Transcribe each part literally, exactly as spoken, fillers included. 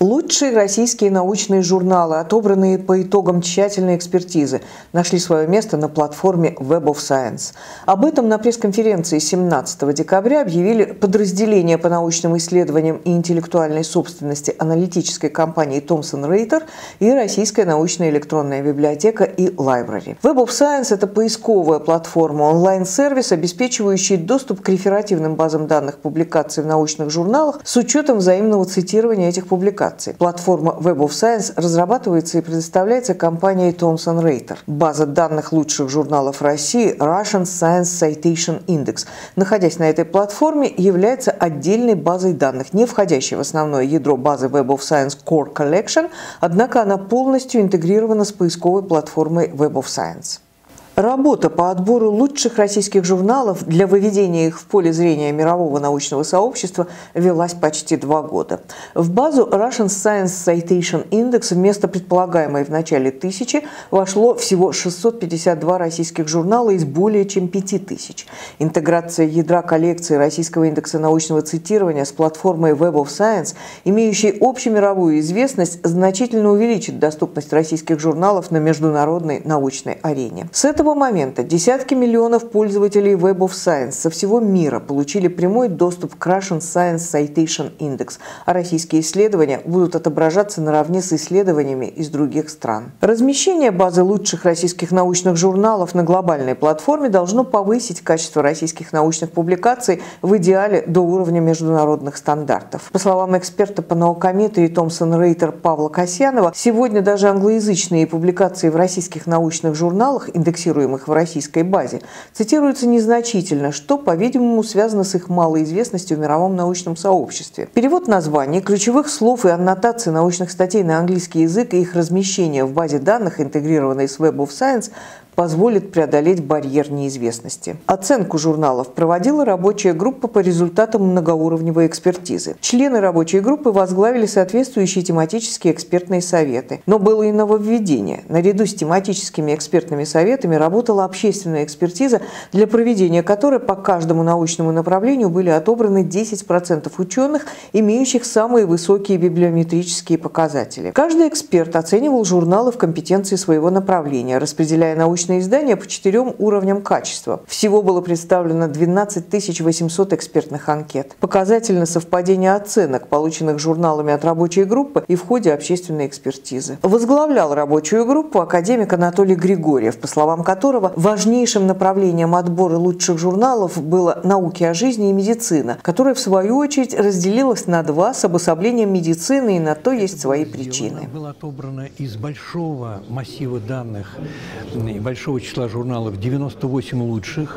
Лучшие российские научные журналы, отобранные по итогам тщательной экспертизы, нашли свое место на платформе Web of Science. Об этом на пресс-конференции семнадцатого декабря объявили подразделения по научным исследованиям и интеллектуальной собственности аналитической компании Thomson Reuters и Российская научная электронная библиотека и Library. Web of Science – это поисковая платформа, онлайн-сервис, обеспечивающий доступ к реферативным базам данных публикаций в научных журналах с учетом взаимного цитирования этих публикаций. Платформа Web of Science разрабатывается и предоставляется компанией Thomson Reuters. База данных лучших журналов России Russian Science Citation Index, находясь на этой платформе, является отдельной базой данных, не входящей в основное ядро базы Web of Science Core Collection, однако она полностью интегрирована с поисковой платформой Web of Science. Работа по отбору лучших российских журналов для выведения их в поле зрения мирового научного сообщества велась почти два года. В базу Russian Science Citation Index вместо предполагаемой в начале тысячи вошло всего шестьсот пятьдесят два российских журнала из более чем пяти тысяч. Интеграция ядра коллекции Российского индекса научного цитирования с платформой Web of Science, имеющей общемировую известность, значительно увеличит доступность российских журналов на международной научной арене. С этого С этого момента десятки миллионов пользователей Web of Science со всего мира получили прямой доступ к Russian Science Citation Index, а российские исследования будут отображаться наравне с исследованиями из других стран. Размещение базы лучших российских научных журналов на глобальной платформе должно повысить качество российских научных публикаций в идеале до уровня международных стандартов. По словам эксперта по наукометрии Thomson Reuters Павла Касьянова, сегодня даже англоязычные публикации в российских научных журналах, индексируемых в российской базе, цитируются незначительно, что, по-видимому, связано с их малой известностью в мировом научном сообществе. Перевод названий, ключевых слов и аннотации научных статей на английский язык и их размещение в базе данных, интегрированной с Web of Science, позволит преодолеть барьер неизвестности. Оценку журналов проводила рабочая группа по результатам многоуровневой экспертизы. Члены рабочей группы возглавили соответствующие тематические экспертные советы. Но было и нововведение. Наряду с тематическими экспертными советами работала общественная экспертиза, для проведения которой по каждому научному направлению были отобраны десять процентов ученых, имеющих самые высокие библиометрические показатели. Каждый эксперт оценивал журналы в компетенции своего направления, распределяя научные издания по четырем уровням качества. Всего было представлено двенадцать тысяч восемьсот экспертных анкет. Показательно совпадение оценок, полученных журналами от рабочей группы и в ходе общественной экспертизы. Возглавлял рабочую группу академик Анатолий Григорьев, по словам которого важнейшим направлением отбора лучших журналов было науки о жизни и медицина, которая в свою очередь разделилась на два с обособлением медицины, и на то есть свои причины. Было отобрано из большого массива данных, большого числа журналов девяносто восемь лучших.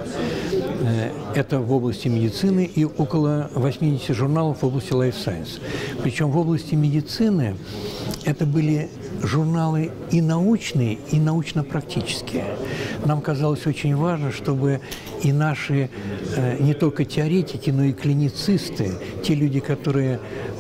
Это в области медицины и около восьмидесяти журналов в области Life Science. Причем в области медицины это были журналы и научные, и научно-практические. Нам казалось очень важно, чтобы и наши не только теоретики, но и клиницисты, те люди, которые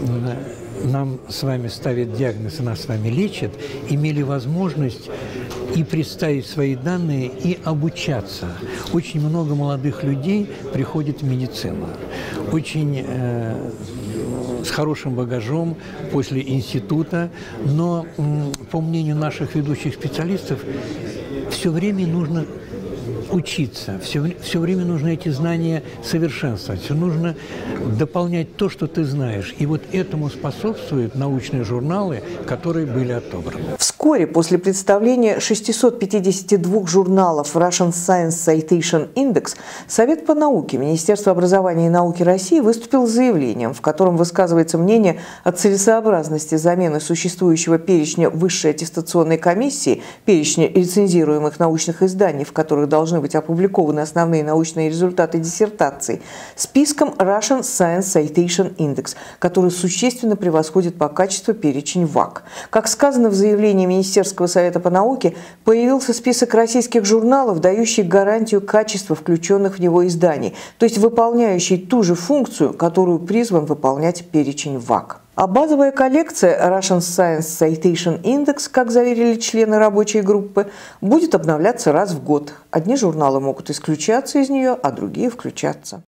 нам с вами ставят диагноз и нас с вами лечат, имели возможность и представить свои данные, и обучаться. Очень много молодых людей приходит в медицину. Очень э, с хорошим багажом после института, но, по мнению наших ведущих специалистов, все время нужно учиться, все, все время нужно эти знания совершенствовать, все нужно дополнять то, что ты знаешь. И вот этому способствуют научные журналы, которые были отобраны. Вскоре после представления шестисот пятидесяти двух журналов Russian Science Citation Index Совет по науке Министерства образования и науки России выступил с заявлением, в котором высказывается мнение о целесообразности замены существующего перечня Высшей аттестационной комиссии, перечня рецензируемых научных изданий, в которых должны быть опубликованы основные научные результаты диссертаций, списком Russian Science Citation Index, который существенно превосходит по качеству перечень ВАК. Как сказано в заявлении Министерского совета по науке, появился список российских журналов, дающий гарантию качества включенных в него изданий, то есть выполняющий ту же функцию, которую призван выполнять перечень ВАК. А базовая коллекция Russian Science Citation Index, как заверили члены рабочей группы, будет обновляться раз в год. Одни журналы могут исключаться из нее, а другие включаться.